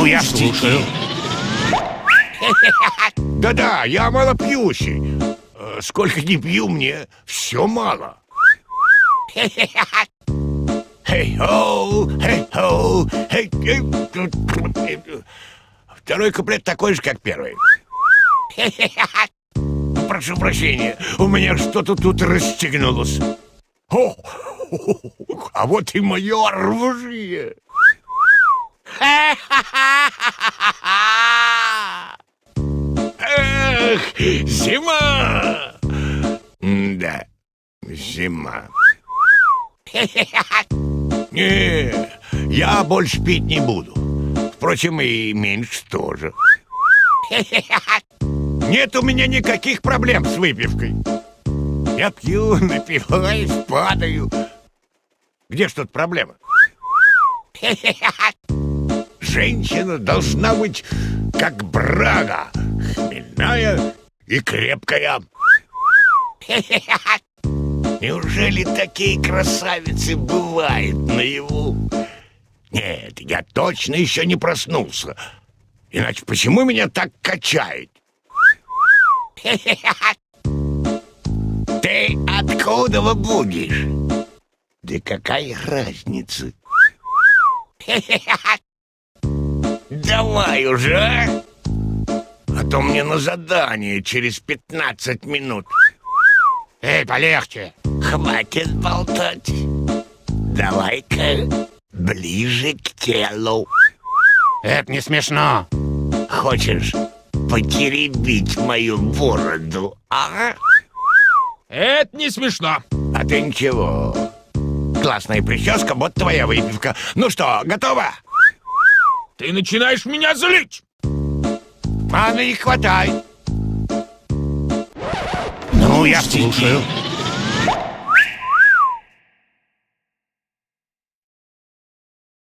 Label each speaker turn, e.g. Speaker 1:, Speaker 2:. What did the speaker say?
Speaker 1: Ну, я слушаю.
Speaker 2: Да-да, я малопьющий. Сколько не пью, мне все мало. Хей-хоу, хей-хоу, хей. Второй куплет такой же, как первый. Прошу прощения, у меня что-то тут расстегнулось. О, а вот и мое оружие. Эх, зима! Да, зима. Не, я больше пить не буду. Впрочем, и меньше тоже. Нет у меня никаких проблем с выпивкой. Я пью, напиваюсь, падаю. Где ж тут проблема? Женщина должна быть как брага, хмельная и крепкая. Неужели такие красавицы бывают наяву? Нет, я точно еще не проснулся. Иначе почему меня так качает? Ты откуда будешь? Да какая разница? Давай уже, а то мне на задание через 15 минут.
Speaker 1: Эй, полегче.
Speaker 2: Хватит болтать. Давай-ка ближе к телу.
Speaker 1: Это не смешно.
Speaker 2: Хочешь потеребить мою бороду, а?
Speaker 1: Это не смешно.
Speaker 2: А ты ничего. Классная прическа, вот твоя выпивка. Ну что, готово?
Speaker 1: Ты начинаешь меня злить.
Speaker 2: А ну и хватай.
Speaker 1: Ну, я слушаю.